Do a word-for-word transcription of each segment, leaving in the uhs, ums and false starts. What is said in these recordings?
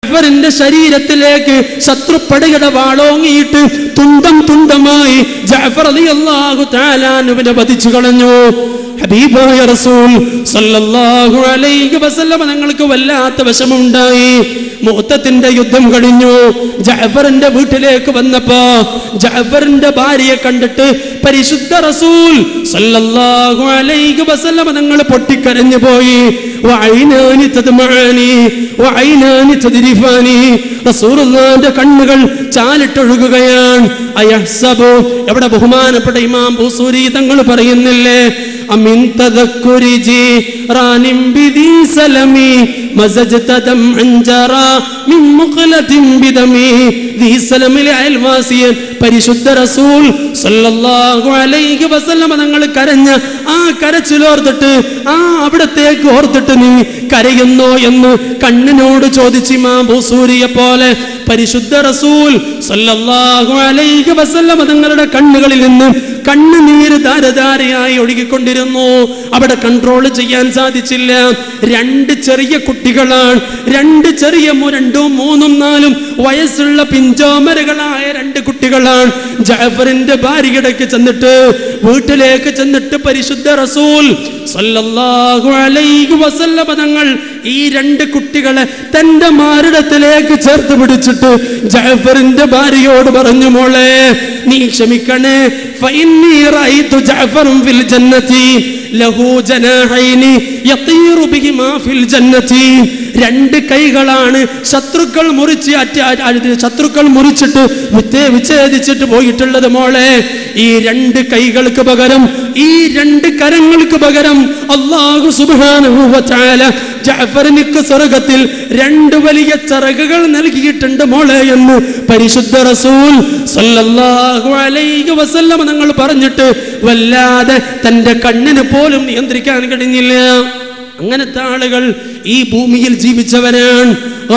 ജഅഫറിന്റെ ശരീരത്തിലേക്ക് ശത്രുപ്പടയുടെ വാളോങ്ങിയിട്ട് തുണ്ടം തുണ്ടമായി ജഅഫർ റളിയല്ലാഹു തആല അൻഹുവിനെ വധിച്ചു കളഞ്ഞു. ഹബീബായ റസൂൽ സല്ലല്ലാഹു അലൈഹി വസല്ലം തങ്ങൾക്ക് വല്ലാത്ത വിഷമമുണ്ടായി. മുഅ്തത്തിന്റെ യുദ്ധം കഴിഞ്ഞു. ജഅഫറിന്റെ വീട്ടിലേക്ക് വന്നപ്പോ ജഅഫറിന്റെ ഭാര്യയെ കണ്ടിട്ട് പരിശുദ്ധ റസൂൽ സല്ലല്ലാഹു അലൈഹി വസല്ലം തങ്ങൾ പൊട്ടിക്കരഞ്ഞു പോയി. വഅൈനാനി തദ്മഅനി വഅൈനാനി തദ്രിഫാനി. റസൂലുള്ളാഹിന്റെ കണ്ണുകൾ ചാലിട്ടൊഴുകുകയാണ്. അയഹ്സബു, എവിടെ ബഹുമാനപ്പെട്ട ഇമാം ബൂസൂരി തങ്ങൾ പറയുന്നില്ലേ, അമിൻ തദക്കുരി ജീറാനിൻ ബിദി സലമി മസജ്ത ദംഅൻ ജറാ മിൻ മുഖലതിൻ ബിദമി. ദി സലമിലെ അയൽവാസിയൻ പരിശുദ്ധ റസൂൽ സല്ലല്ലാഹു അലൈഹി വസല്ലം തങ്ങൾ കരഞ്ഞ ആ കരച്ചിലോർത്തിട്ട് ആ അവിടത്തേക്ക് ഓർത്തിട്ട് നീ കരയുന്നോ എന്ന് കണ്ണിനോട് ചോദിച്ചു ഇമാം ബൂസൂരിയെ പോലെ പരിശുദ്ധ റസൂൽ സല്ലല്ലാഹു അലൈഹി വസല്ലം തങ്ങളുടെ കണ്ണുകളിൽ നിന്ന് കണ്ണുനീര് ധാരധാരയായി ഒഴുകിക്കൊണ്ടിരുന്നു. അവിടെ കൺട്രോൾ ചെയ്യാൻ സാധിച്ചില്ല. രണ്ട് ചെറിയ കുട്ടികളാണ്, രണ്ട് ചെറിയ രണ്ടും മൂന്നും നാലും വയസ്സുള്ള പിഞ്ചോമരകളായ രണ്ട് കുട്ടികളാണ്. ജഅഫറിന്റെ ഭാര്യയിടയ്ക്ക് ചെന്നിട്ട് വീട്ടിലേക്ക് ചെന്നിട്ട് പരിശുദ്ധ റസൂൽ സല്ലല്ലാഹു അലൈഹി വസല്ലം തങ്ങൾ ഈ രണ്ട് കുട്ടികളെ തന്റെ മാറിടത്തിലേക്ക് ചേർത്ത് പിടിച്ചിട്ട് ജഅഫറിന്റെ ഭാര്യയോട് പറഞ്ഞു, മോളെ നീ ക്ഷമിക്കണേ, ഫഇന്നി റഅയ്തു ജഅഫറൻ ഫിൽ ജന്നതി ലഹു ജനാഹൈനി യതീറു ബിഹിമാ ഫിൽ ജന്നതി. രണ്ട് കൈകളാണ് ശത്രുക്കൾ മുറിച്ച് ശത്രുക്കൾ മുറിച്ചിട്ട് വിച്ഛേദിച്ചിട്ട് പോയിട്ടുള്ളത്. മോളെ, ഈ രണ്ട് കൈകൾക്ക് പകരം, ഈ രണ്ട് കരങ്ങൾക്ക് പകരം അല്ലാഹു സുബ്ഹാനഹു വ തആല ജഅഫറിന് സ്വർഗ്ഗത്തിൽ രണ്ട് വലിയ ചിറകുകൾ നൽകിയിട്ടുണ്ട് മോളെ എന്ന് പരിശുദ്ധ റസൂൽ സല്ലല്ലാഹു അലൈഹി വസല്ലം തങ്ങൾ പറഞ്ഞിട്ട് വല്ലാതെ തന്റെ കണ്ണിന് പോലും നിയന്ത്രിക്കാൻ കഴിഞ്ഞില്ല. അങ്ങനത്തെ ആളുകൾ ഈ ഭൂമിയിൽ ജീവിച്ചവരാണ്.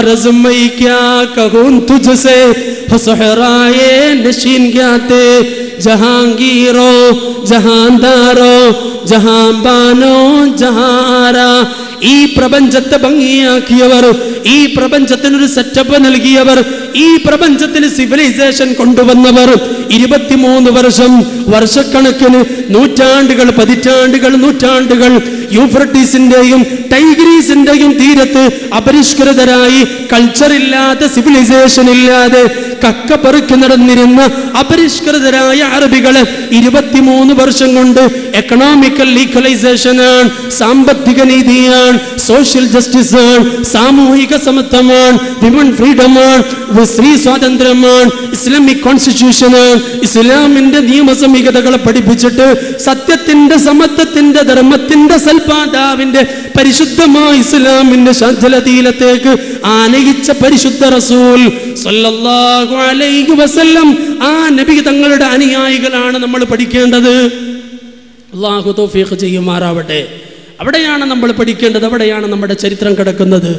ജഹാംഗീറോ ജഹാൻദാരോ ജഹാംബാനോ ജഹാരാ. ഈ പ്രപഞ്ചത്തെ ഭംഗിയാക്കിയവർ, ഈ പ്രപഞ്ചത്തിനൊരു സെറ്റപ്പ് നൽകിയവർ, ഈ പ്രപഞ്ചത്തിന് സിവിലൈസേഷൻ കൊണ്ടുവന്നവർ, ഇരുപത്തിമൂന്ന് വർഷം വർഷക്കണക്കിന് നൂറ്റാണ്ടുകൾ പതിറ്റാണ്ടുകൾ നൂറ്റാണ്ടുകൾ യൂഫ്രട്ടീസിന്റെയും ടൈഗ്രീസിന്റെയും തീരത്ത് അപരിഷ്കൃതരായി കൾച്ചർ ഇല്ലാതെ സിവിലൈസേഷൻ ഇല്ലാതെ കക്ക പെറുക്കി നടന്നിരുന്ന അപരിഷ്കൃതരായ അറബികളെ ഇരുപത്തിമൂന്ന് വർഷം കൊണ്ട് എക്കണോമിക്കൽ ഈക്വലൈസേഷൻ ആണ്, സാമ്പത്തിക നീതിയാണ്, സോഷ്യൽ ജസ്റ്റിസ് ആണ്, സാമൂഹിക സമത്വമാണ്, വിമൻ ഫ്രീഡമാണ്, സ്ത്രീ സ്വാതന്ത്ര്യമാണ്, ഇസ്ലാമിക് കോൺസ്റ്റിറ്റ്യൂഷൻ ആണ്, ഇസ്ലാമിന്റെ നിയമസംഹിതകളെ പഠിപ്പിച്ചിട്ട് സത്യത്തിന്റെ സമത്വത്തിന്റെ ധർമ്മത്തിന്റെ സൽപാതാവിന്റെ പരിശുദ്ധമായ ഇസ്ലാമിന്റെ ശാന്തലതീലത്തേക്ക് ആനയിച്ച പരിശുദ്ധ റസൂൽ സല്ലല്ലാഹു അലൈഹി വസല്ലം ആ നബി തങ്ങളുടെ അനുയായികളാണ് നമ്മൾ പഠിക്കേണ്ടത്. അല്ലാഹു തൗഫീഖ് ചെയ്യുമാറാവട്ടെ. അവിടെയാണ് നമ്മൾ പഠിക്കേണ്ടത്, അവിടെയാണ് നമ്മുടെ ചരിത്രം കിടക്കുന്നത്.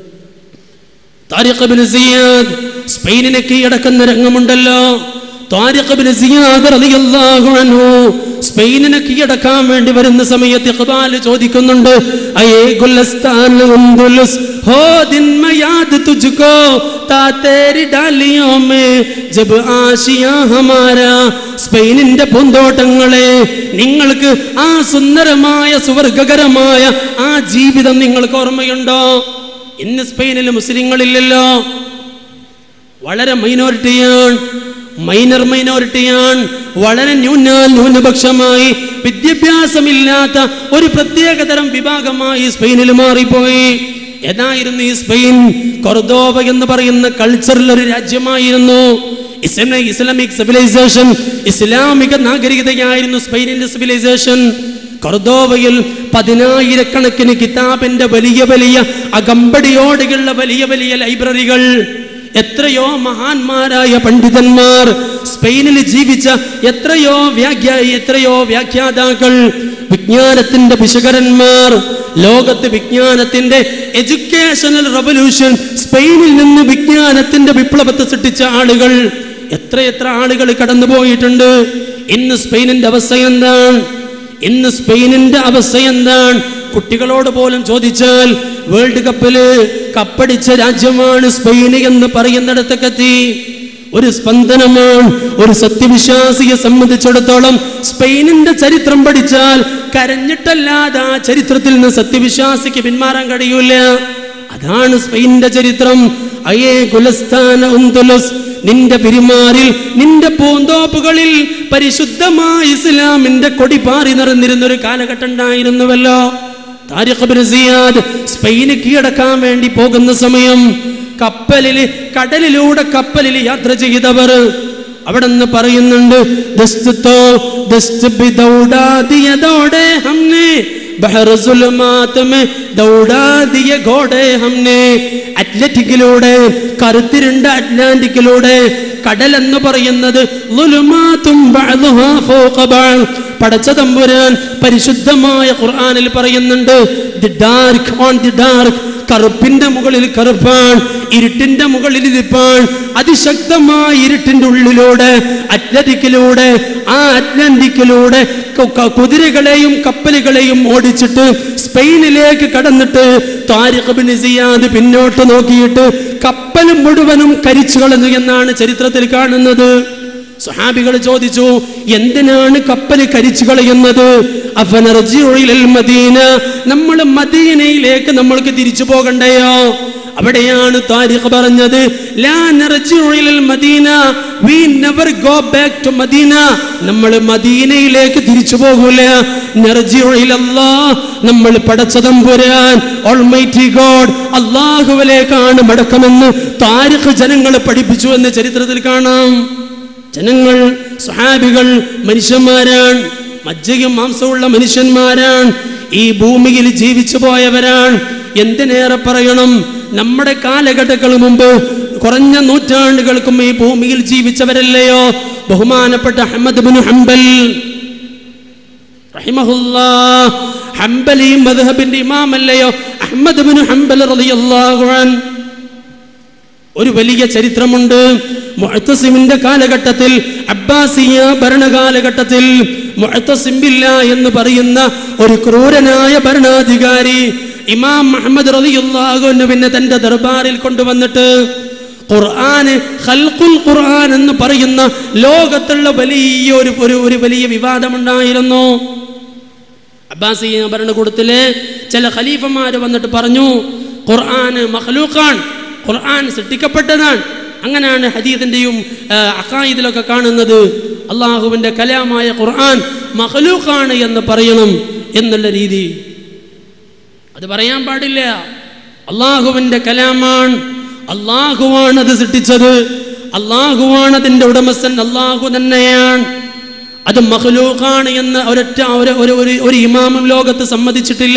താരിഖ് ഇബ്നു സിയാദ് സ്പെയിനിനെ കീഴടക്കുന്ന രംഗമുണ്ടല്ലോ. താരിഖ് ഇബ്നു സിയാദ് റളിയല്ലാഹു അൻഹു സ്പെയിനിനെ കീഴടക്കാൻ വേണ്ടി വരുന്ന സമയത്ത് ഇഖ്ബാൽ ചോദിക്കുന്നുണ്ട്, അയേ ഗുലസ്താൻ ഉംദുലുസ് ഹോ ദിൻ മേ യാദ് തുജ്കോ താ തേരി ഡാലിയോ മേ ജബ് ആശിയാ ഹമാരാ. സ്പെയിനിന്റെ പൂന്തോട്ടങ്ങളെ, നിങ്ങൾക്ക് ആ സുന്ദരമായ സുവർഗകരമായ ആ ജീവിതം നിങ്ങൾക്ക് ഓർമ്മയുണ്ടോ? ഇന്ന് സ്പെയിനിൽ മുസ്ലിങ്ങളില്ലല്ലോ, വളരെ മൈനോറിറ്റിയാണ്, മൈനർ മൈനോറിറ്റിയാണ്, വളരെ ന്യൂനാൽ ന്യൂനപക്ഷമായി വിദ്യാഭ്യാസമില്ലാത്ത ഒരു പ്രത്യേകതരം വിഭാഗമായി സ്പെയിനിൽ മാറിപ്പോയി. ഏതായിരുന്നു ഈ സ്പെയിൻ? കൊർദോവ എന്ന് പറയുന്ന കൾച്ചറിൽ ഒരു രാജ്യമായിരുന്നു. ഇസ്ലാമിക് സിവിലൈസേഷൻ, ഇസ്ലാമിക നാഗരികതയായിരുന്നു സ്പെയിനിന്റെ സിവിലൈസേഷൻ. കൊർദോവയിൽ പതിനായിരക്കണക്കിന് കിതാബിന്റെ വലിയ വലിയ അകമ്പടിയോടെയുള്ള വലിയ വലിയ ലൈബ്രറികൾ, എത്രയോ മഹാന്മാരായ പണ്ഡിതന്മാർ, സ്പെയിനിൽ ജീവിച്ച എത്രയോ വ്യാഖ്യാ എത്രയോ വ്യാഖ്യാതാക്കൾ, വിജ്ഞാനത്തിന്റെ വിശകരന്മാർ, ലോകത്ത് വിജ്ഞാനത്തിന്റെ എഡ്യൂക്കേഷണൽ റവല്യൂഷൻ, സ്പെയിനിൽ നിന്ന് വിജ്ഞാനത്തിന്റെ വിപ്ലവത്തെ സൃഷ്ടിച്ച ആളുകൾ, എത്രയെത്ര ആളുകൾ കടന്നുപോയിട്ടുണ്ട്. ഇന്ന് സ്പെയിനിന്റെ അവസ്ഥ എന്താണ്? ഇന്ന് സ്പെയിനിന്റെ അവസ്ഥ എന്താണ്? കുട്ടികളോട് പോലും ചോദിച്ചാൽ വേൾഡ് കപ്പില് കപ്പടിച്ച രാജ്യമാണ് സ്പെയിൻ എന്ന് പറയുന്നിടത്തൊക്കെത്തി. ഒരു സ്പന്ദനമാണ്. ഒരു സത്യവിശ്വാസിയെ സംബന്ധിച്ചിടത്തോളം സ്പെയിനിന്റെ ചരിത്രം പഠിച്ചാൽ കരഞ്ഞിട്ടല്ലാതെ ആ ചരിത്രത്തിൽ നിന്ന് സത്യവിശ്വാസിക്ക് പിന്മാറാൻ കഴിയൂല. അതാണ് സ്പെയിനിന്റെ ചരിത്രം. അയേ ഗുലസ്താന ഉന്തുലുസ്, നിന്റെ പെരുമാറിൽ, നിന്റെ പൂന്തോപ്പുകളിൽ പരിശുദ്ധമായ ഇസ്ലാമിന്റെ കൊടി പാറി നിറഞ്ഞിരുന്ന ഒരു കാലഘട്ടം ഉണ്ടായിരുന്നുവല്ലോ. താരിഖ് ഇബ്നു സിയാദ് സ്പെയിന് കീഴടക്കാൻ വേണ്ടി പോകുന്ന സമയം കപ്പലിൽ, കടലിലൂടെ കപ്പലിൽ യാത്ര ചെയ്തവർ അവിടെ നിന്ന് പറയുന്നുണ്ട്, അറ്റ്ലറ്റിക്കിലൂടെ, കറുത്തിരുണ്ട അറ്റ്ലാന്റിക്കിലൂടെ. കടൽ എന്ന് പറയുന്നത് പടച്ച തമ്പുരാൻ പരിശുദ്ധമായ ഖുർആനിൽ പറയുന്നുണ്ട്, the dark on the dark, കറുപ്പിന്റെ മുകളിൽ കറുപ്പാൻ, ഇരുട്ടിന്റെ മുകളിൽ ഇരുപ്പാൻ. അതിശക്തമായ ഇരുട്ടിന്റെ ഉള്ളിലൂടെ, അറ്റ്ലന്റിക്കിലൂടെ, ആ അറ്റ്ലാന്റിക്കിലൂടെ കുതിരകളെയും കപ്പലുകളെയും ഓടിച്ചിട്ട് സ്പെയിനിലേക്ക് കടന്നിട്ട് താരിഖ് ഇബ്നു സിയാദ് പിന്നോട്ട് നോക്കിയിട്ട് കപ്പൽ മുഴുവനും കരിച്ചു കളഞ്ഞു എന്നാണ് ചരിത്രത്തിൽ കാണുന്നത്. സ്വഹാബികൾ ചോദിച്ചു, എന്തിനാണ് കപ്പൽ കരിച്ചു കളയുന്നത്? മദീന, നമ്മൾ മദീനയിലേക്ക് നമ്മൾക്ക് തിരിച്ചു പോകണ്ടയോ? അവിടെയാണ് താരിഖ് പറഞ്ഞത്, ലാ നർജിഉ ഇലൽ മദീന, we never go back to Medina. നമ്മൾ മദീനയിലേക്ക് തിരിച്ചു പോകൂല. നർജിഉ ഇലല്ലാഹ്, നമ്മൾ പടച്ച തമ്പുരാൻ ഓൾമൈറ്റി ഗോഡ് അല്ലാഹുവിലേക്കാണ് മടക്കമെന്ന് താരിഖ് ജനങ്ങളെ പഠിപ്പിച്ചു എന്ന് ചരിത്രത്തിൽ കാണാം. ജനങ്ങൾ, സ്വഹാബികൾ മനുഷ്യന്മാരാണ്, മജ്ജയും മാംസമുള്ള മനുഷ്യന്മാരാണ്, ഈ ഭൂമിയിൽ ജീവിച്ചു പോയവരാണ്. എന്തിനേറെ പറയണം, നമ്മുടെ കാലഘട്ടങ്ങൾ മുമ്പ് കുറഞ്ഞ നൂറ്റാണ്ടുകൾക്കും ഈ ഭൂമിയിൽ ജീവിച്ചവരല്ലയോ ബഹുമാനപ്പെട്ട അഹ്മദ് ഇബ്നു ഹംബൽ റഹിമഹുല്ലാഹ്. ഹംബലി മദ്ഹബിന്റെ ഇമാമല്ലയോ അഹ്മദ് ഇബ്നു ഹംബൽ റളിയല്ലാഹു അൻഹു. ഒരു വലിയ ചരിത്രമുണ്ട്. മുഅ്തസിമിന്റെ കാലഘട്ടത്തിൽ, അബ്ബാസിയ ഭരണകാലഘട്ടത്തിൽ മുഅ്തസിം ബില്ലാഹ് എന്ന് പറയുന്ന ഒരു ക്രൂരനായ ഭരണാധികാരി ഇമാം മുഹമ്മദ് റളിയല്ലാഹു അൻഹുവിനെ തന്റെ ദർബാറിൽ കൊണ്ടുവന്നിട്ട് ഖുർആന്, ഖൽഖുൽ ഖുർആൻ എന്ന് പറയുന്ന ലോകത്തുള്ള വലിയ ഒരു ഒരു വലിയ വിവാദമുണ്ടായിരുന്നു. അബ്ബാസിയ ഭരണകൂടത്തിലെ ചില ഖലീഫമാര് വന്നിട്ട് പറഞ്ഞു, ഖുർആന് മഖ്ലൂഖാൻ, ഖുർആൻ സൃഷ്ടിക്കപ്പെട്ടതാണ്. അങ്ങനെയാണ് ഹദീസിന്റെയും അഖായിദിലൊക്കെ കാണുന്നത്. അള്ളാഹുവിന്റെ കലാമായ ഖുർആൻ മഖ്ലൂഖാണ് എന്ന് പറയണം എന്നുള്ള രീതി. അത് പറയാൻ പാടില്ല. അള്ളാഹുവിന്റെ കലാമാണ്, അള്ളാഹുവാണ് അത് സൃഷ്ടിച്ചത്, അള്ളാഹുവാണ് അതിന്റെ ഉടമസ്ഥൻ, അള്ളാഹു തന്നെയാണ്. അത് മഖ്ലൂഖാണ് എന്ന് ഒരൊറ്റ ഒരു ഇമാമും ലോകത്ത് സമ്മതിച്ചിട്ടില്ല.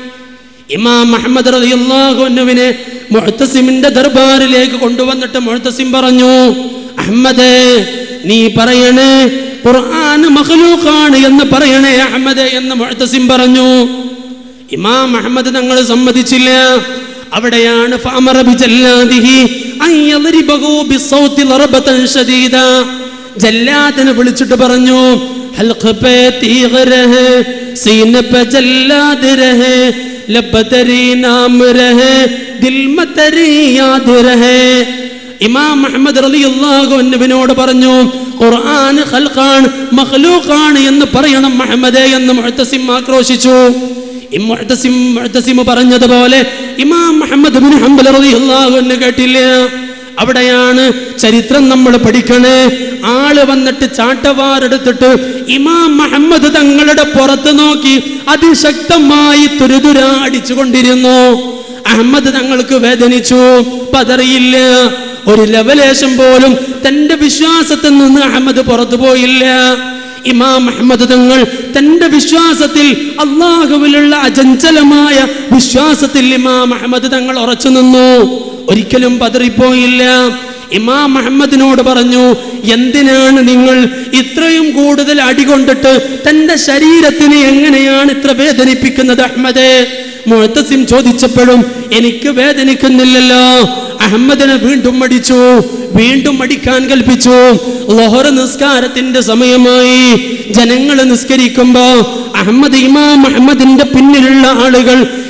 ഇമാം അഹ്മദ് റളിയല്ലാഹു അൻഹുവിനെ മുഅ്തസിമിന്റെ ദർബാറിലേക്ക് കൊണ്ടുവന്നിട്ട് മുഅ്തസിം പറഞ്ഞു, അഹ്മദേ, നീ പറയണേ ഖുർആൻ മഖ്ലൂഖാണ് എന്ന് പറയണേ അഹ്മദേ എന്ന് മുഅ്തസിം പറഞ്ഞു. ഇമാം അഹ്മദ് തങ്ങൾ സമ്മതിച്ചില്ല. അവിടെയാണ് ഫഅമറ ബിജല്ലാദിഹി അൻ യദ്രിബഹു ബിസൗതി ലറബതൻ ശദീദ. ജല്ലാദിനെ വിളിച്ചിട്ട് പറഞ്ഞു, ഹൽഖ് പേ തീഗ് രഹേ, സീന പേ ജല്ലാദ് രഹേ, ലബ്തരി നാം രഹേ, ദിൽ മതരി യാദ് രഹേ. ഇമാം അഹ്മദ് റളിയല്ലാഹു അൻഹുവിനോട് പറഞ്ഞു, ഖുർആൻ ഖൽഖാൻ മഖ്ലൂഖാൻ എന്ന് പറയണം മുഹമ്മദേ എന്ന് മുഅ്തസിം ആക്രോശിച്ചു. മുഅ്തസിം മുഅ്തസിം പറഞ്ഞതുപോലെ ഇമാം മുഹമ്മദ് ഇബ്നു ഹംബൽ റളിയല്ലാഹു അൻഹു കേട്ടില്ല. അവിടെയാണ് ചരിത്രം നമ്മൾ പഠിക്കണേ. ആള് വന്നിട്ട് ചാട്ടവാറെടുത്തിട്ട് ഇമാം മുഹമ്മദ് തങ്ങളുടെ പുറത്ത് നോക്കി അതിശക്തമായി തുരുതുര അടിച്ചുകൊണ്ടിരുന്നു. അഹമ്മദ് തങ്ങൾക്ക് വേദനിച്ചു, പതറിയില്ല. ഒരു ലവലേശം പോലും തന്റെ വിശ്വാസത്തിൽ നിന്ന് അഹമ്മദ് പുറത്തു പോയില്ല. ഇമാം അഹ്മദ് തങ്ങൾ തന്റെ വിശ്വാസത്തിൽ, അള്ളാഹുവിലുള്ള അചഞ്ചലമായ വിശ്വാസത്തിൽ ഇമാം അഹ്മദ് തങ്ങൾ ഉറച്ചു നിന്നു, ഒരിക്കലും പതറിപ്പോയില്ല. ഇമാം അഹ്മദിനോട് പറഞ്ഞു, എന്തിനാണ് നിങ്ങൾ ഇത്രയും കൂടുതൽ അടികൊണ്ടിട്ട് തന്റെ ശരീരത്തിനെ എങ്ങനെയാണ് ഇത്ര വേദനിപ്പിക്കുന്നത് അഹ്മദേ? മുഅ്തസിം ചോദിച്ചപ്പോഴും എനിക്ക് വേദനിക്കുന്നില്ലല്ലോ. അഹമ്മദിനെ വീണ്ടും അടിച്ചു, വീണ്ടും അടിക്കാൻ കൽപ്പിച്ചു. ളുഹർ നിസ്കാരത്തിന്റെ സമയമായി. ജനങ്ങൾ നിസ്കരിക്കുമ്പോ അഹമ്മദ്, ഇമാം അഹ്മദിന്റെ പിന്നിലുള്ള ആളുകൾ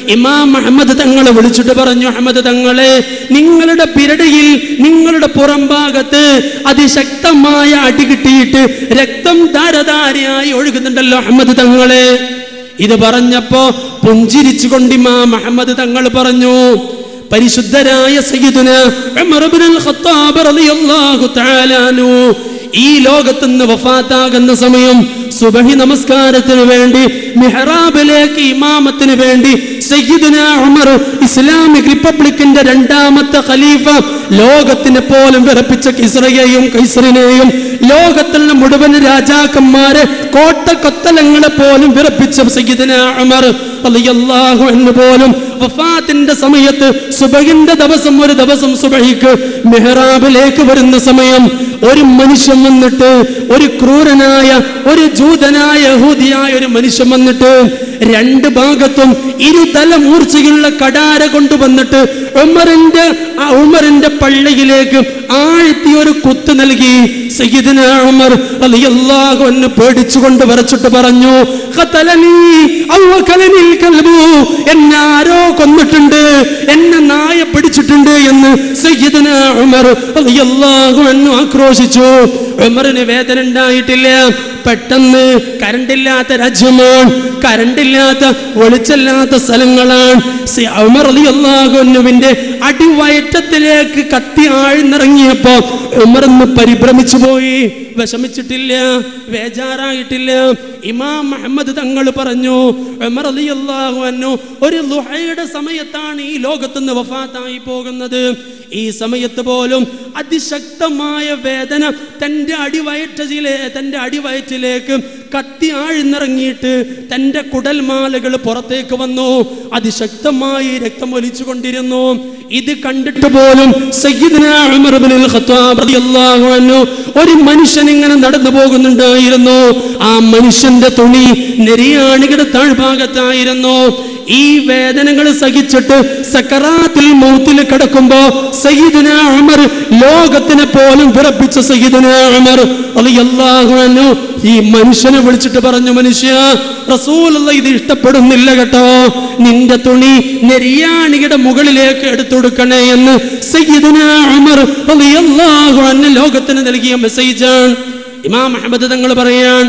ഇമാം അഹ്മദ് തങ്ങളെ വിളിച്ചിട്ട് പറഞ്ഞു, അഹ്മദ് തങ്ങളെ, നിങ്ങളുടെ പിരടിയിൽ നിങ്ങളുടെ പുറം ഭാഗത്ത് അതിശക്തമായ അടി കിട്ടിയിട്ട് രക്തം ധാരധാരയായി ഒഴുകുന്നുണ്ടല്ലോ അഹ്മദ് തങ്ങളെ. ഇത് പറഞ്ഞപ്പോ പുഞ്ചിരിച്ചുകൊണ്ട് ഇമാം അഹ്മദ് തങ്ങൾ പറഞ്ഞു, പരിശുദ്ധരായ സയ്യിദുന ഉമർ ഇബ്നുൽ ഖത്താബ് റളിയല്ലാഹു തആല അൻഹു ഈ ലോകത്ത് നിന്ന് വഫാത്താകുന്ന സമയം സുബഹി നമസ്കാരത്തിന് വേണ്ടി മിഹ്റാബിലേക്ക് ഇമാമത്തിന് വേണ്ടി സയ്യിദുന ഉമർ, ഇസ്ലാമിക് റിപ്പബ്ലിക്കിന്റെ രണ്ടാമത്തെ ഖലീഫ, ലോകത്തിനെ പോലും വിറപ്പിച്ച കിസ്റയെയും കൈസറിനെയും ലോകത്തുള്ള മുഴുവൻ രാജാക്കന്മാരെ കോട്ടക്കൊത്തലങ്ങളെ പോലും വിറപ്പിച്ച സയ്യിദുന ഉമർ റളിയല്ലാഹു അൻഹു പോലും വഫാത്തിന്റെ സമയത്ത് സുബഹിന്റെ ദിവസം ഒരു ദിവസം സുബഹിക്ക് മിഹ്റാബിലേക്ക് വരുന്ന സമയം ഒരു മനുഷ്യൻ വന്നിട്ട്, ഒരു ക്രൂരനായ ഒരു ജൂതനായ യഹൂദിയായ ഒരു മനുഷ്യൻ വന്നിട്ട് രണ്ട് ഭാഗത്തും ഇരുതല മൂർച്ചയുള്ള കടാര കൊണ്ടുവന്നിട്ട് ഉമറിന്റെ ആ ഉമറിന്റെ പള്ളിയിലേക്ക് ആഴ്ത്തി ഒരു കുത്ത് നൽകി. സയ്യിദുന ഉമർ റളിയല്ലാഹു അൻഹു പേടിച്ചുകൊണ്ട് വരച്ചിട്ട് പറഞ്ഞു, ഖതലനി ഔ ഖലനിൽ കൽബു, എന്നെ ആരോ കൊന്നിട്ടുണ്ട്, എന്നെ നായ പിടിച്ചിട്ടുണ്ട് എന്ന് സയ്യിദുന ഉമർ റളിയല്ലാഹു അൻഹു ആക്രോശിച്ചു. ഉമറിന് വേദന ഉണ്ടായിട്ടില്ല. പെട്ടെന്ന് കരണ്ടില്ലാത്ത രാജ്യമാണ്, കരണ്ടില്ലാത്ത വെളിച്ചല്ലാത്ത സ്ഥലങ്ങളാണ്. ഉമർ റളിയല്ലാഹു അൻഹുവിന്റെ അടിവയറ്റത്തിലേക്ക് കത്തി ആഴ്ന്നിറങ്ങിയപ്പോ ഉമർ ഒന്ന് പരിഭ്രമിച്ചു പോയി. വിഷമിച്ചിട്ടില്ല, ബേജാറായിട്ടില്ല. ഇമാം അഹ്മദ് തങ്ങൾ പറഞ്ഞു, ഉമർ റളിയല്ലാഹു അൻഹു ഒരു ളുഹയുടെ സമയത്താണ് ഈ ലോകത്തുനിന്ന് വഫാത്തായി പോകുന്നത്. ഈ സമയത്ത് പോലും അതിശക്തമായ വേദന തൻ്റെ അടിവയറ്റിലെ തൻ്റെ അടിവയറ്റിലേക്ക് കത്തി ആഴ്ന്നിറങ്ങിയിട്ട് തൻ്റെ കുടൽമാലകൾ പുറത്തേക്ക് വന്നു. അതിശക്തമായി രക്തം ഒലിച്ചു കൊണ്ടിരുന്നു. ഇത് കണ്ടിട്ട് പോലും സയ്യിദുന ഉമർ ഇബ്നുൽ ഖത്താബ് റളിയല്ലാഹു അൻഹു ഒരു മനുഷ്യൻ ഇങ്ങനെ നടന്നു പോകുന്നുണ്ടായിരുന്നു. ആ മനുഷ്യന്റെ തുണി നെരിയാണിയുടെ താഴ്ഭാഗത്തായിരുന്നു. ഈ വേദനകൾ സഹിച്ചിട്ട് സക്കറാത്തുൽ മൗത്തിൽ കിടക്കുമ്പോ സയ്യിദുന ഉമർ, ലോകത്തിനെ പോലും വിറപ്പിച്ച സയ്യിദുന ഉമർ റളിയല്ലാഹു അൻഹു ഈ മനുഷ്യനെ വിളിച്ചിട്ട് പറഞ്ഞു, മനുഷ്യ, റസൂലുള്ളാഹി ഇത് ഇഷ്ടപ്പെടുന്നില്ല കേട്ടോ, നിന്റെ തുണി നെരിയാണിയുടെ മുകളിലേക്ക് എടുത്തുകൊടുക്കണേ എന്ന് സയ്യിദുന ഉമർ റളിയല്ലാഹു അൻഹു ലോകത്തിന് നൽകിയ മെസ്സേജാണ്. ഇമാം അഹ്മദ് തങ്ങൾ പറയാൻ,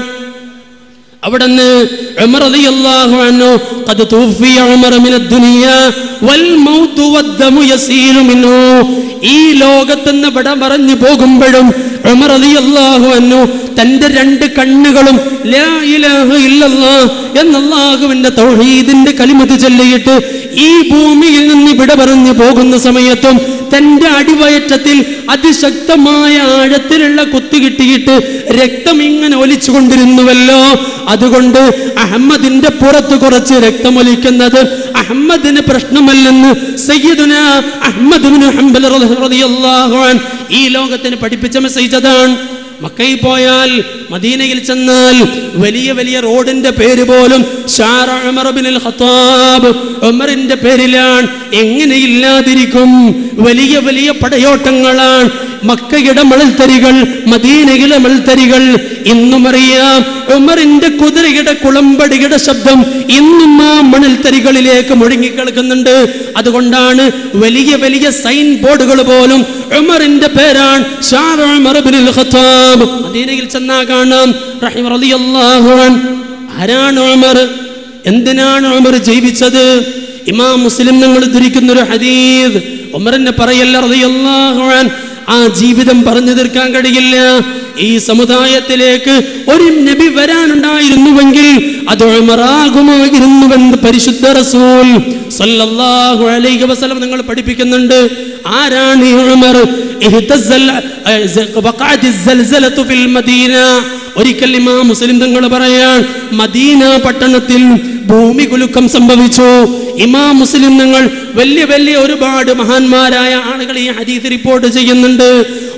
അവിടുന്ന് ഉമർ റളിയല്ലാഹു അൻഹു ഖദ് തൂഫിയ ഉമർ മിനദ് ദുനിയ വൽ മൗതു വദ്ദമു യസീലു മിൻഹു, ഈ ലോകത്തുനിന്ന് വിട പറഞ്ഞു പോകുമ്പോഴും ഉമർ റളിയല്ലാഹു അൻഹു തന്റെ രണ്ട് കണ്ണുകളും ലാ ഇലാഹ ഇല്ലല്ലാഹ് എന്ന അല്ലാഹുവിന്റെ തൗഹീദിന്റെ കലിമത്ത് ചൊല്ലിയിട്ട് ഈ ഭൂമിയിൽ നിന്ന് വിട പറഞ്ഞു പോകുന്ന സമയത്തും തന്റെ അടിവയറ്റത്തിൽ അതിശക്തമായ ആഴത്തിലുള്ള കുത്തു കിട്ടിയിട്ട് രക്തം ഇങ്ങനെ ഒലിച്ചു കൊണ്ടിരുന്നുവല്ലോ. അതുകൊണ്ട് അഹമ്മദിന്റെ പുറത്ത് കുറച്ച് രക്തമൊലിക്കുന്നത് അഹമ്മദിന് പ്രശ്നമല്ലെന്ന് സയ്യിദുന അഹ്മദ് ഇബ്നു ഹംബൽ റളിയല്ലാഹു അൻഹു ഈ ലോകത്തിന് പഠിപ്പിച്ച മെസ്സേജ് അതാണ്. മക്കയിൽ പോയാൽ, മദീനയിൽ ചെന്നാൽ വലിയ വലിയ റോഡിന്റെ പേര് പോലും ഷാറ ഉമർ ഇബ്നുൽ ഖത്താബ്, ഉമറിന്റെ പേരിലാണ്. എങ്ങനെയില്ലാതിരിക്കും? വലിയ വലിയ പടയോട്ടങ്ങളാണ്. മക്കയുടെ മണൽത്തരികൾ, മദീനയിലെ മണൽത്തരികൾ. ഇന്നും അറിയാം ഉമറിന്റെ കുതിരയുടെ കുളമ്പടിയുടെ ശബ്ദം ഇന്നും ആ മണൽത്തരികളിലേക്ക് മുഴങ്ങിക്കേൾക്കുന്നുണ്ട്. അതുകൊണ്ടാണ് വലിയ വലിയ സൈൻ ബോർഡുകൾ പോലും ഉമറിന്റെ പേരാണ്, ഷാറ ഉമർ ഇബ്നുൽ ഖത്താബ്. മദീനയിൽ ചെന്നാ കാണാം റളിയല്ലാഹു അൻഹു. ആരാണ് ഉമർ? എന്തിനാണ് ഉമർ ജീവിച്ചത്? ഇമാം മുസ്ലിം നിങ്ങൾ ഉദ്ധരിക്കുന്ന ഒരു ഹദീസ്, ഉമറിനെ പറയല്ല റളിയല്ലാഹു അൻഹു, ആ ജീവിതം പറഞ്ഞു തീർക്കാൻ കഴിയില്ല. ഈ സമുദായത്തിലേക്ക് ഒരു നബി വരാനുണ്ടായിരുന്നുവെങ്കിൽ അത് ഉമറാകുമായിരുന്നുവെന്ന് പരിശുദ്ധ റസൂൽ സല്ലല്ലാഹു അലൈഹി വസല്ലം നിങ്ങൾ പഠിപ്പിക്കുന്നുണ്ട്. ആരാണ് ഈ ഉമർ? ഫിൽ മദീന. ഒരിക്കൽ ഇമാം മുസ്ലിം തങ്ങൾ പറയാൻ, മദീന പട്ടണത്തിൽ ഭൂമി കുലുക്കം സംഭവിച്ചു. ഇമാം മുസ്ലിം തങ്ങൾ വലിയ വലിയ ഒരുപാട് മഹാന്മാരായ ആളുകൾ ഈ ഹദീസ് റിപ്പോർട്ട് ചെയ്യുന്നുണ്ട്.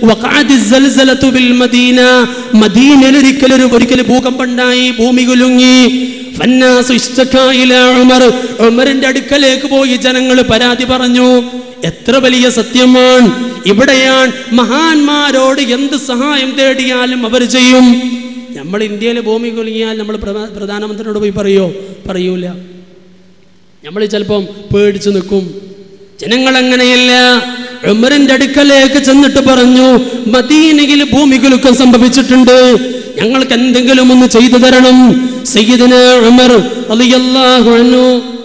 മദീനയിൽ ഒരിക്കൽ ഒരു ഒരിക്കൽ ഭൂകമ്പം ഉണ്ടായി, ഭൂമി കുലുങ്ങി. ഉമറിന്റെ അടുക്കലേക്ക് പോയി ജനങ്ങൾ പരാതി പറഞ്ഞു. എത്ര വലിയ സത്യമാണ്! ഇവിടെയാണ് മഹാന്മാരോട് എന്ത് സഹായം തേടിയാലും അവർ ചെയ്യും. നമ്മൾ ഇന്ത്യയിൽ ഭൂമി കുലുങ്ങിയാൽ നമ്മൾ പ്രധാനമന്ത്രിയോട് പോയി പറയോ? പറയൂല. നമ്മൾ ചിലപ്പം പേടിച്ചു നിൽക്കും. ജനങ്ങൾ അങ്ങനെയല്ല. ഉമറിന്റെ അടുക്കലേക്ക് ചെന്നിട്ട് പറഞ്ഞു, മദീനയിൽ ഭൂമികുലുക്കം സംഭവിച്ചിട്ടുണ്ട്, ഞങ്ങൾക്ക് എന്തെങ്കിലും ഒന്ന് ചെയ്തു തരണം. സയ്യിദുന ഉമർ റളിയല്ലാഹു അൻഹു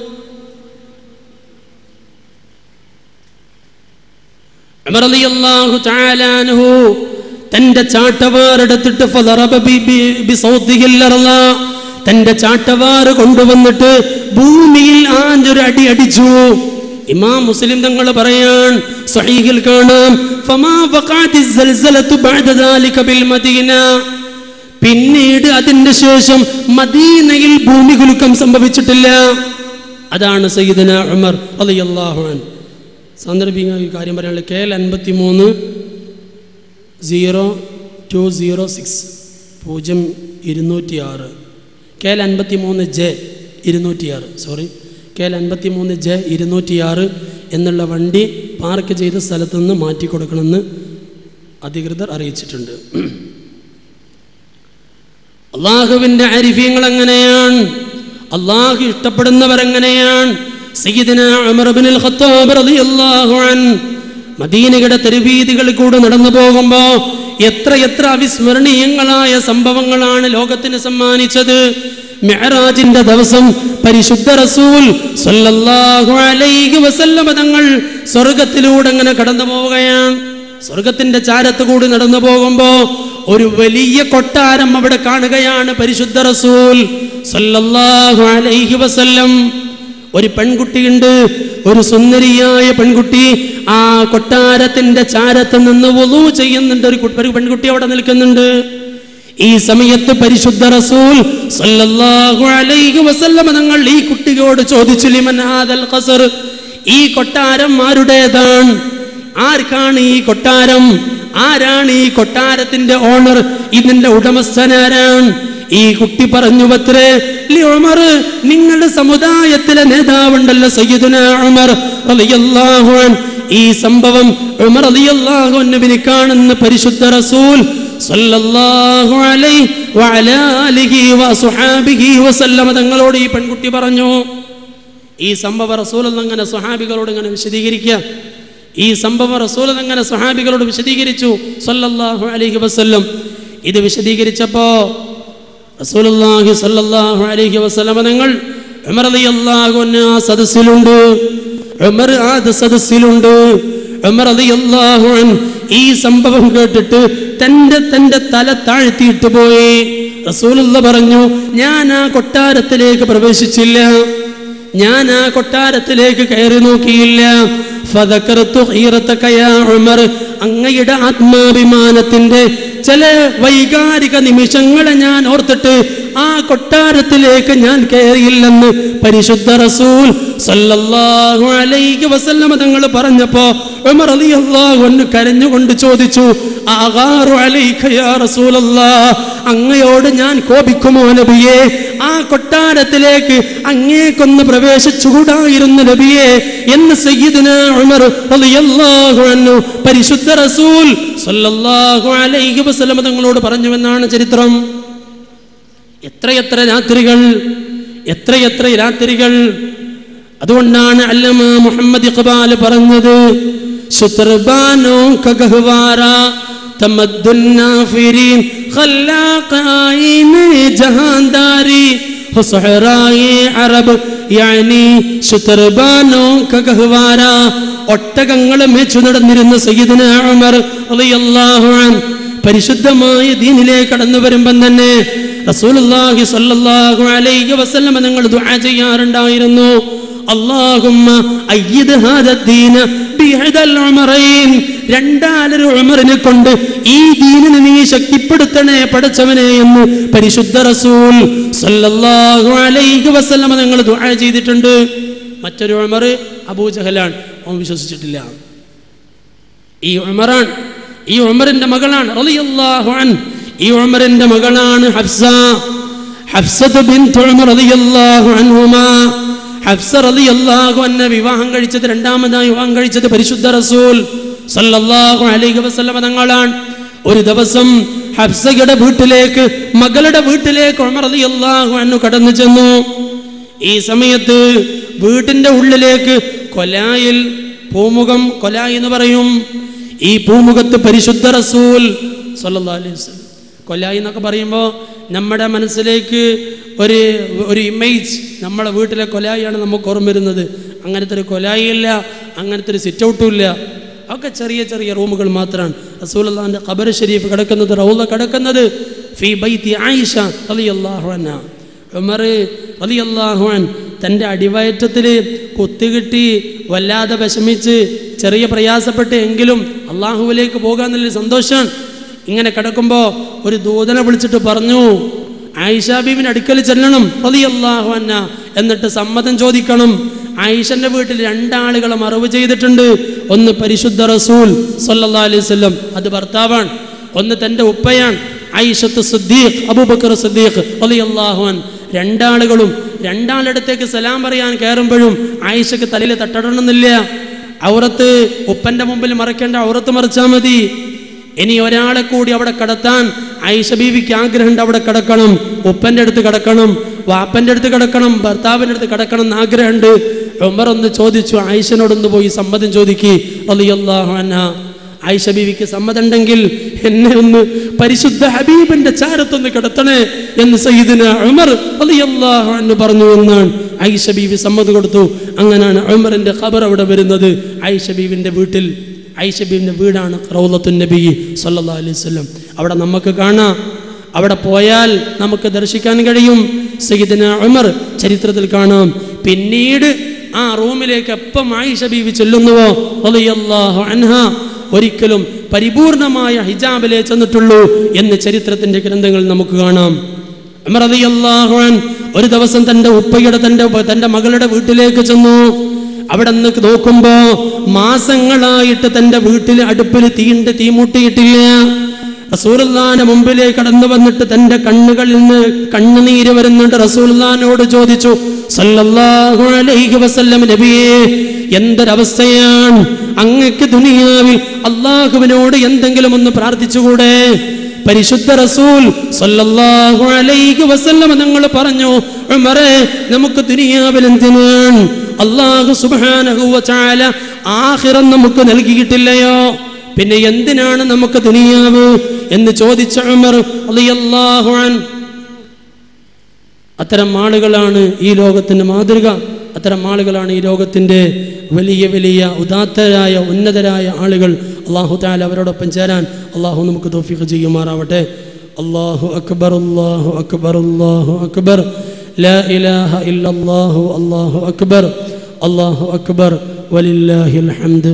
ഉമർ റളിയല്ലാഹു തആല അൻഹു തന്റെ ചാട്ടവാറെടുത്തിട്ട് ഫളറബ ബിസൗതിഹിൽ അർള, തന്റെ ചാട്ടവാറ് കൊണ്ടുവന്നിട്ട് ഭൂമിയിൽ ആഞ്ഞൊരു അടി അടിച്ചു. ഇമാം മുസ്ലിം തങ്ങൾ പറയാൻ സ്വഹീഹിൽ കാണാം, ഫമാ വഖഅതിസ് സൽസലതു ബഅദ ദാലിക ബിൽ മദീന, പിന്നീട് അതിന്റെ ശേഷം മദീനയിൽ ഭൂമികുലുക്കം സംഭവിച്ചിട്ടില്ല. അതാണ് സയ്യിദുന ഉമർ റളിയല്ലാഹു അൻഹു. സാന്ദർഭികമായി കാര്യം പറയാനുള്ള കെ എൽ അൻപത്തി മൂന്ന് സീറോ ടു സീറോ സിക്സ് പൂജ്യം ഇരുന്നൂറ്റി ആറ് കെ എൽ അൻപത്തി മൂന്ന് ജെ ഇരുന്നൂറ്റി ആറ് സോറി കെ എൽ അൻപത്തി മൂന്ന് ജെ ഇരുന്നൂറ്റി ആറ് എന്നുള്ള വണ്ടി പാർക്ക് ചെയ്ത സ്ഥലത്ത് നിന്ന് മാറ്റിക്കൊടുക്കണമെന്ന് അധികൃതർ അറിയിച്ചിട്ടുണ്ട്. അള്ളാഹുവിൻ്റെ ആരിഫീങ്ങൾ എങ്ങനെയാണ്, അള്ളാഹു ഇഷ്ടപ്പെടുന്നവരെങ്ങനെയാണ്. സയ്യിദുന ഉമർ ഇബ്നുൽ ഖത്താബ് റളിയല്ലാഹു അൻഹു മദീനയുടെ തെരുവീഥികളിൽ കൂടെ നടന്നു പോകുമ്പോൾ എത്ര എത്ര അവിസ്മരണീയങ്ങളായ സംഭവങ്ങളാണ് ലോകത്തിന് സമ്മാനിച്ചത്. മിഅ്റാജിന്റെ ദിവസം പരിശുദ്ധ റസൂൽ സ്വല്ലല്ലാഹു അലൈഹി വസല്ലം തങ്ങൾ സ്വർഗത്തിലൂടെ അങ്ങനെ കടന്നു പോവുകയാണ്. സ്വർഗത്തിന്റെ ചാരത്ത് കൂടി നടന്നു പോകുമ്പോ ഒരു വലിയ കൊട്ടാരം അവിടെ കാണുകയാണ് പരിശുദ്ധ റസൂൽ സ്വല്ലല്ലാഹു അലൈഹി വസല്ലം. ഒരു പെൺകുട്ടിയുണ്ട്, ഒരു സുന്ദരിയായ പെൺകുട്ടി ആ കൊട്ടാരത്തിന്റെ ചാരത്ത് നിന്ന് വുളൂ ചെയ്യുന്നുണ്ട്. ഒരു പെൺകുട്ടി അവിടെ നിൽക്കുന്നുണ്ട്. ഈ സമയത്ത് പരിശുദ്ധ റസൂൽ സല്ലല്ലാഹു അലൈഹി വസല്ലം തങ്ങൾ ഈ കുട്ടിയോട് ചോദിച്ചു, ലിമൻ ഹാദൽ ഖസർ, ഈ കൊട്ടാരം ആരുടേതാണ്? ആർക്കാണ് ഈ കൊട്ടാരം? ആരാണ് ഈ കൊട്ടാരത്തിന്റെ ഓണർ? ഇതിന്റെ ഉടമസ്ഥനാരാണ്? ഈ കുട്ടി പറഞ്ഞു, പത്രേ ലി ഉമർ, നിങ്ങളുടെ സമുദായത്തിലെ നേതാവുണ്ടല്ലോ സയ്യിദുന ഉമർ റളിയല്ലാഹു അൻഹു. ഈ സംഭവം ഉമർ റളിയല്ലാഹു അൻഹുവിനെ കാണുന്ന പരിശുദ്ധ റസൂൽ സല്ലല്ലാഹു അലൈഹി വഅലാ ആലിഹി വസ്വഹാബിഹി വസല്ലം തങ്ങളോട് ഈ പെൺകുട്ടി പറഞ്ഞു. ഈ സംഭവം റസൂൽ അങ്ങനെ സ്വഹാബികളോട് ഇങ്ങനെ വിശദീകരിക്കുക. ഈ സംഭവം റസൂൽ അങ്ങനെ സ്വഹാബികളോട് വിശദീകരിച്ചു സല്ലല്ലാഹു അലൈഹി വസല്ലം. ഇത് വിശദീകരിച്ചപ്പോ റസൂലുള്ളാഹി സ്വല്ലല്ലാഹു അലൈഹി വസല്ലം തങ്ങൾ ഉമർ റളിയല്ലാഹു അൻഹു ആ സദസ്സിലുണ്ട്. ഉമർ ആ സദസ്സിലുണ്ട്. ഉമർ റളിയല്ലാഹു അൻഹു ഈ സംഭവം കേട്ടിട്ട് തന്റെ തന്റെ തല താഴ്ത്തിയിട്ട് പോയി. റസൂലുള്ള പറഞ്ഞു, ഞാൻ ആ കൊട്ടാരത്തിലേക്ക് പ്രവേശിച്ചില്ല, ഞാൻ ആ കൊട്ടാരത്തിലേക്ക് കയറി നോക്കിയില്ല. ഫദകർതു ഖീറതക യാ ഉമർ, അങ്ങയുടെ ആത്മാഭിമാനത്തിന്റെ ചില വൈകാരിക നിമിഷങ്ങളെ ഞാൻ ഓർത്തിട്ട് ആ കൊട്ടാരത്തിലേക്ക് ഞാൻ കയറിയില്ലെന്ന് പരിശുദ്ധ റസൂൽ സല്ലല്ലാഹു അലൈഹി വസല്ലം തങ്ങൾ പറഞ്ഞപ്പോ ഉമർ റളിയല്ലാഹു അൻഹു കരഞ്ഞുകൊണ്ട് ചോദിച്ചു, അഗാറു അലൈക യാ റസൂലല്ലാഹ്, അങ്ങയോട് ഞാൻ കോപിക്കുമോ നബിയേ? ആ കൊട്ടാരത്തിലേക്ക് അങ്ങേക്കൊന്ന് പ്രവേശിച്ചുകൂടായിരുന്നു നബിയേ എന്ന് സയ്യിദുന ഉമർ റളിയല്ലാഹു അൻഹു പരിശുദ്ധ റസൂൽ സല്ലല്ലാഹു അലൈഹി വസല്ലം തങ്ങളോട് പറഞ്ഞുവെന്നാണ് ചരിത്രം. എത്രയെത്ര രാത്രികൾ, എത്രയെത്ര രാത്രികൾ. അതുകൊണ്ടാണ് അല്ലമ മുഹമ്മദ് ഇഖ്ബാൽ പറഞ്ഞത്, ശുത്രബാനോ കഗഹ്വാര തമദ്ദുൻ നാഫിരീൻ ഖല്ലാഖായിൻ ജഹാൻദാരി ഹുസ്ഹറായി അറബ് യാനി ശുത്രബാനോ കഗഹ്വാര. ഒട്ടകങ്ങൾ മേച്ചു നടന്നിരുന്ന സയ്യിദുന ഉമർ റളിയല്ലാഹു അൻഹു പരിശുദ്ധമായ ദീനിലേക്ക് കടന്നു വരുമ്പം തന്നെ റസൂലുള്ളാഹി സ്വല്ലല്ലാഹു അലൈഹി വസല്ലം നിങ്ങൾ ദുആ ചെയ്യാറുണ്ടായിരുന്നു, അല്ലാഹുമ്മ അയ്യിദ് ഹാദദ്ദീന ബിഹദൽ ഉമറൈൻ, രണ്ടാലൊരു ഉമറിനെ കൊണ്ട് ഈ ദീനിനെ നീ ശക്തിപ്പെടുത്തണേ പടച്ചവനെ എന്ന് പരിശുദ്ധ റസൂൽ സ്വല്ലല്ലാഹു അലൈഹി വസല്ലം നിങ്ങൾ ദുആ ചെയ്തിട്ടുണ്ട്. മറ്റൊരു ഉമർ അബൂജഹലാണ്, അവൻ വിശ്വസിച്ചിട്ടില്ല. ഈ ഉമറാൻ, ഈ ഉമറിന്റെ മകളാണ് റളിയല്ലാഹു അൻഹു. ഈ ഉമറിന്റെ മകളാണ് ഹഫ്സ, ഹഫ്സത്ത് ബിൻത് ഉമർ റളിയല്ലാഹു അൻഹുമാ. ഹഫ്സ റളിയല്ലാഹു അൻഹ വിവാഹം കഴിച്ചത്, രണ്ടാമതായി വിവാഹം കഴിച്ചത് പരിശുദ്ധ റസൂൽ സല്ലല്ലാഹു അലൈഹി വസല്ലം തങ്ങളാണ്. ഒരു ദിവസം ഹഫ്സയുടെ വീട്ടിലേക്ക്, മകളുടെ വീട്ടിലേക്ക് ഉമർ റളിയല്ലാഹു അൻഹു കടന്നു ചെന്നു. ഈ സമയത്ത് വീട്ടിന്റെ ഉള്ളിലേക്ക് കൊലായിൽ പൂമുഖം, കൊലായി എന്ന് പറയും. ഈ പൂമുഖത്ത് പരിശുദ്ധ റസൂൽ സല്ലല്ലാഹു അലൈഹി വസല്ലം. കൊലായി എന്നൊക്കെ പറയുമ്പോൾ നമ്മുടെ മനസ്സിലേക്ക് ഒരു ഒരു ഇമേജ്, നമ്മളെ വീട്ടിലെ കൊലായിയാണ് നമുക്ക് ഓർമ്മ വരുന്നത്. അങ്ങനത്തെ ഒരു കൊലായില്ല, അങ്ങനത്തെ ഒരു സിറ്റ് ഔട്ടും ഇല്ല. ഒക്കെ ചെറിയ ചെറിയ റൂമുകൾ മാത്രമാണ്. റസൂലുള്ളാഹിന്റെ ഖബർ ഷരീഫ് കിടക്കുന്നത്, റൗള കിടക്കുന്നത് ഫീ ബൈത്തി ആയിഷ റളിയല്ലാഹു അൻഹ. ഉമർ റളിയല്ലാഹു അൻഹു തൻ്റെ അടിവയറ്റത്തിൽ കുത്തുകിട്ടി വല്ലാതെ വിഷമിച്ച് ചെറിയ പ്രയാസപ്പെട്ട് എങ്കിലും അള്ളാഹുവിലേക്ക് പോകാന്നുള്ള സന്തോഷം ഇങ്ങനെ കിടക്കുമ്പോൾ ഒരു ദൂതനെ വിളിച്ചിട്ട് പറഞ്ഞു, ആയിഷ ബീവിന്റെ അടുക്കൽ ചെല്ലണം റളിയല്ലാഹു അൻഹ, എന്നിട്ട് സമ്മതം ചോദിക്കണം. ആയിഷന്റെ വീട്ടിൽ രണ്ടാളുകളെ മറവ് ചെയ്തിട്ടുണ്ട്. ഒന്ന് പരിശുദ്ധ റസൂൽ സല്ലല്ലാഹു അലൈഹി വസല്ലം, അത് ഭർത്താവാണ്. ഒന്ന് തൻ്റെ ഉപ്പയാണ് ആയിഷത്ത് സിദ്ദീഖ്, അബൂബക്കർ സിദ്ദീഖ് റളിയല്ലാഹു അൻഹു. രണ്ടാളുകളും രണ്ടാളിടത്തേക്ക് സലാം പറയാൻ കയറുമ്പോഴും ആയിഷക്ക് തലയിൽ തട്ടണമെന്നില്ല. ഔറത്ത് ഉപ്പന്റെ മുമ്പിൽ മറക്കേണ്ട ഔറത്ത് മറിച്ചാൽ മതി. ഇനി ഒരാളെ കൂടി അവിടെ കടത്താൻ ആയിഷ ബീവിക്ക് ആഗ്രഹമുണ്ട്. അവിടെ കിടക്കണം, ഉപ്പന്റെ അടുത്ത് കിടക്കണം, വാപ്പന്റെ അടുത്ത് കിടക്കണം, ഭർത്താവിന്റെ അടുത്ത് കിടക്കണം എന്ന് ആഗ്രഹമുണ്ട്. ഉമർ ഒന്ന് ചോദിച്ചു, ആയിഷനോടൊന്ന് പോയി സമ്മതം ചോദിക്കി റളിയല്ലാഹു അൻഹ. ആയിഷ ബീവിക്ക് സമ്മതം ഉണ്ടെങ്കിൽ എന്നെ ഒന്ന് പരിശുദ്ധ ഹബീബിന്റെ ചാരത്തൊന്ന് കിടത്തണേ എന്ന് സയ്യിദുന ഉമർ റളിയല്ലാഹു അൻഹു പറഞ്ഞു എന്നാണ്. ആയിഷ ബീവി സമ്മതം കൊടുത്തു. അങ്ങനെയാണ് ഉമറിന്റെ ഖബർ അവിടെ വരുന്നത്, ആയിഷ ബീവിന്റെ വീട്ടിൽ. ആയിഷ ബീവിന്റെ വീടാണ് റൗളത്തുൻ നബി സല്ലല്ലാഹു അലൈഹി വസല്ലം. അവിടെ നമുക്ക് കാണാം, അവിടെ പോയാൽ നമുക്ക് ദർശിക്കാൻ കഴിയും. സയ്യിദുന ഉമർ ചരിത്രത്തിൽ കാണാം, പിന്നീട് ആ റൂമിലേക്ക് എപ്പം ആയിഷ ബീവി ചെല്ലുന്നുവോ റളിയല്ലാഹു അൻഹ, ഒരിക്കലും പരിപൂർണമായ ഹിജാബിലേ ചെന്നിട്ടുള്ളൂ എന്ന് ചരിത്രത്തിന്റെ ഗ്രന്ഥങ്ങളിൽ നമുക്ക് കാണാം. ഉമർ റളിയല്ലാഹു അൻഹു ഒരു ദിവസം തന്റെ ഉപ്പയുടെ തന്റെ തന്റെ മകളുടെ വീട്ടിലേക്ക് ചെന്നു. അവിടെ നിന്ന് നോക്കുമ്പോ മാസങ്ങളായിട്ട് തന്റെ വീട്ടിൽ അടുപ്പിൽ തീണ്ട് തീമൂട്ടിയിട്ടില്ല. റസൂലുള്ളാഹിന്റെ മുമ്പിലേക്ക് കടന്നു വന്നിട്ട് തന്റെ കണ്ണുകളിൽ നിന്ന് കണ്ണുനീര് വരുന്നുണ്ട്. റസൂലുള്ളാഹിനോട് ചോദിച്ചു സല്ലല്ലാഹു അലൈഹി വസല്ലം, നബിയേ എന്തൊരവസ്ഥയാണ്, അങ്ങക്ക് ദുനിയാവിൽ അള്ളാഹുവിനോട് എന്തെങ്കിലും ഒന്ന് പ്രാർത്ഥിച്ചുകൂടെ? പരിശുദ്ധ റസൂൽ സല്ലല്ലാഹു അലൈഹി വസല്ലം നിങ്ങൾ പറഞ്ഞു, ഉമറേ നമുക്ക് ദുനിയാവിൽ എന്തിനാണ്, അല്ലാഹു സുബ്ഹാനഹു വ തആല ആഖിറം നമുക്ക് നൽകിയിട്ടില്ലയോ, പിന്നെ എന്തിനാണ് നമുക്ക് ദുനിയാവ് എന്ന് ചോദിച്ച ഉമർ റളിയല്ലാഹു അൻഹു. അത്തരം ആളുകളാണ് ഈ ലോകത്തിന്റെ മാതൃക. അത്തരം ആളുകളാണ് ഈ ലോകത്തിന്റെ വലിയ വലിയ ഉദാത്തരായ ഉന്നതരായ ആളുകൾ. അല്ലാഹു തആല അവരോടൊപ്പം ചേരാൻ അല്ലാഹു നമുക്ക് തൗഫീഖ് ചെയ്യുമാറാവട്ടെ. അല്ലാഹു അക്ബർ, അല്ലാഹു അക്ബർ, അല്ലാഹു അക്ബർ, ലാ ഇലാഹ ഇല്ലല്ലാഹു, അല്ലാഹു അക്ബർ, അല്ലാഹു അക്ബർ, വലില്ലാഹിൽ ഹംദ്.